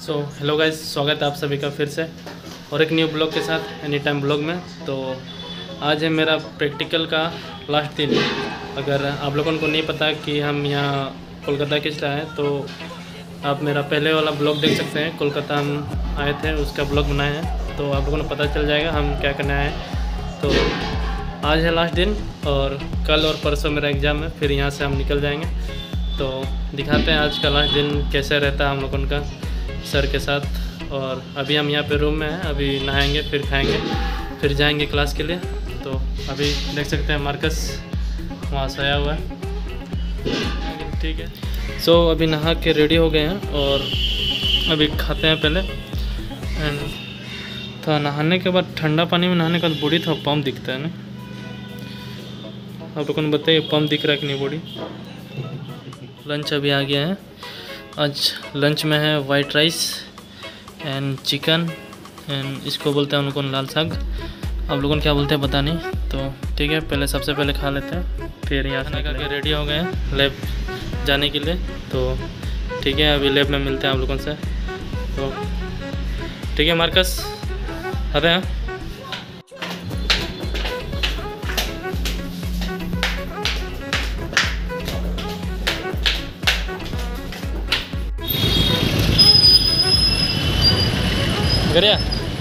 Hello guys, स्वागत है आप सभी का फिर से और एक न्यू ब्लॉग के साथ एनी टाइम ब्लॉग में। तो आज है मेरा प्रैक्टिकल का लास्ट दिन। अगर आप लोगों को नहीं पता कि हम यहाँ कोलकाता किस लिए आए तो आप मेरा पहले वाला ब्लॉग देख सकते हैं। कोलकाता हम आए थे, उसका ब्लॉग बनाए हैं, तो आप लोगों को पता चल जाएगा हम क्या करने आए हैं। तो आज है लास्ट दिन और कल और परसों मेरा एग्ज़ाम है, फिर यहाँ से हम निकल जाएंगे। तो दिखाते हैं आज का लास्ट दिन कैसे रहता है हम लोगों का सर के साथ। और अभी हम यहाँ पे रूम में हैं, अभी नहाएंगे, फिर खाएंगे, फिर जाएंगे क्लास के लिए। तो अभी देख सकते हैं मार्कस वहाँ सोया हुआ है, ठीक है। अभी नहा के रेडी हो गए हैं और अभी खाते हैं पहले। एंड तो नहाने के बाद ठंडा पानी में नहाने का बॉडी थोड़ा पम्प दिखता है ना। आप लोगों को बताइए पम्प दिख रहा है कि नहीं बॉडी। लंच अभी आ गया है। आज लंच में है white rice and chicken and इसको बोलते हैं उनको लाल साग। आप लोगों को क्या बोलते हैं पता नहीं। तो ठीक है, पहले सबसे पहले खा लेते हैं, फिर यहाँ से निकल के रेडी हो गए हैं लैब जाने के लिए। तो ठीक है, अभी लैब में मिलते हैं आप लोगों से। तो ठीक है मार्कस, आते हैं। गरिया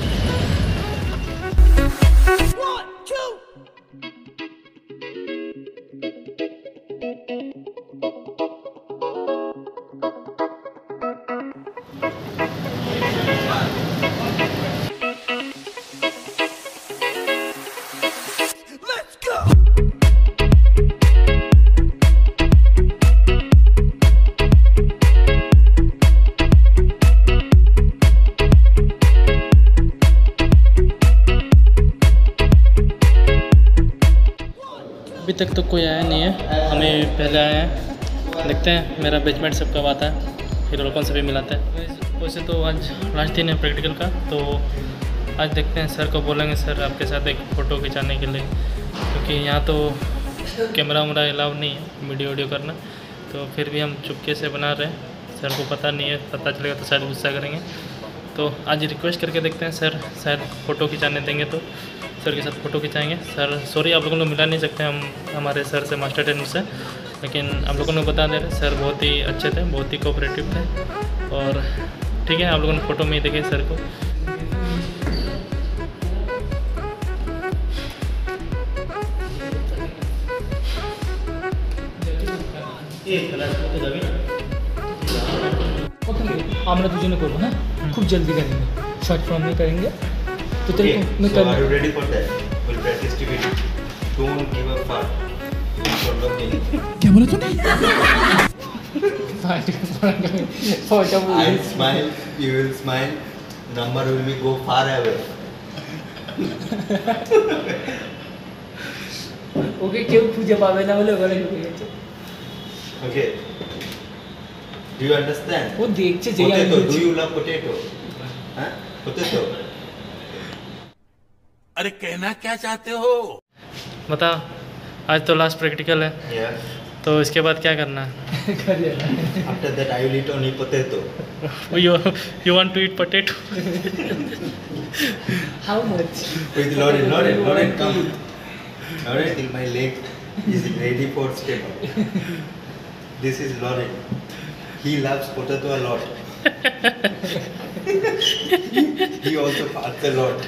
अभी तक तो कोई आया नहीं है, हमें पहले आए हैं। देखते हैं मेरा बैचमेट सब कब आता है, फिर लोगों से भी मिलाते हैं। वैसे तो आज लास्ट दिन है प्रैक्टिकल का, तो आज देखते हैं सर को बोलेंगे सर आपके साथ एक फ़ोटो खिंचाने के लिए, क्योंकि यहाँ तो कैमरा वैमरा अलाउ नहीं है वीडियो करना। तो फिर भी हम चुपके से बना रहे हैं, सर को पता नहीं है, पता चलेगा तो शायद गुस्सा करेंगे। तो आज रिक्वेस्ट करके देखते हैं, सर शायद फ़ोटो खिंचाने देंगे तो सर के साथ फ़ोटो खिंचाएंगे। सर सॉरी आप लोगों को मिला नहीं सकते हम हमारे सर से, मास्टर ट्रेनर से, लेकिन आप लोगों को बता दे रहे सर बहुत ही अच्छे थे, बहुत ही कोऑपरेटिव थे। और ठीक है, आप लोगों ने फ़ोटो में ही देखे सर को। আমরা দুজনে করবো না, খুব জলদি करेंगे, शॉर्ट फॉर्म में करेंगे। तो तेरे को मैं कर। Are you ready for that? We'll practice together. Don't give up far. In front of me. क्या बोला तूने? I'll smile. You will smile. Number will be go far away. ওকে কেউ খুঁজে পাবে না বলে ওখানে ঢুকে গেছে। Okay. Do you understand? वो देखছে যে Potato. Do you love potato? Huh? Potato. अरे कहना क्या चाहते हो? बता, आज तो लास्ट प्रैक्टिकल है, Yeah. तो इसके बाद क्या करना है? After that, I will eat only potato. You want to eat potato? How much With Lauren, come. Lauren, till my leg is ready for step up. This is Lauren. He loves potato a lot. He also farts a lot.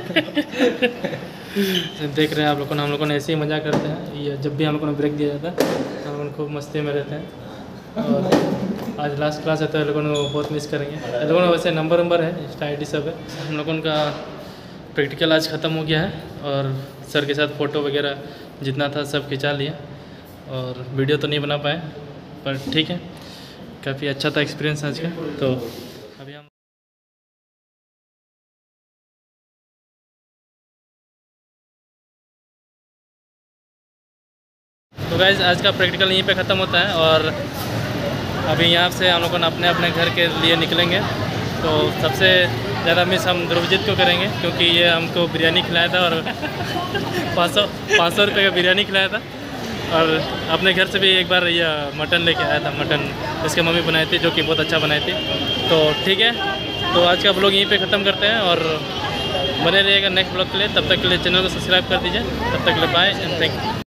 देख रहे हैं आप लोगों ने, हम लोगों ने ऐसे ही मज़ा करते हैं। ये जब भी हम लोगों ने ब्रेक दिया जाता है हम लोग खूब मस्ती में रहते हैं। और आज लास्ट क्लास है तो लोगों को बहुत मिस करेंगे। लोगों ने वैसे नंबर है, इंस्टा ID सब है। हम लोगों का प्रैक्टिकल आज ख़त्म हो गया है और सर के साथ फ़ोटो वगैरह जितना था सब खिंचा लिया और वीडियो तो नहीं बना पाए, पर ठीक है, काफ़ी अच्छा था एक्सपीरियंस आज का। तो अभी हम तो गाइस आज का प्रैक्टिकल यहीं पे ख़त्म होता है और अभी यहाँ से हम लोगों ने अपने अपने घर के लिए निकलेंगे। तो सबसे ज़्यादा मिस हम ध्रुवजीत को करेंगे, क्योंकि ये हमको बिरयानी खिलाया था और 500 रुपये का बिरयानी खिलाया था। और अपने घर से भी एक बार ये मटन लेके आया था, मटन इसके मम्मी बनाई थी जो कि बहुत अच्छा बनाई थी। तो ठीक है, तो आज का ब्लॉग यहीं पे ख़त्म करते हैं और बने रहिएगा नेक्स्ट ब्लॉग के लिए। तब तक के लिए चैनल को सब्सक्राइब कर दीजिए। तब तक के लिए बाय एंड थैंक यू।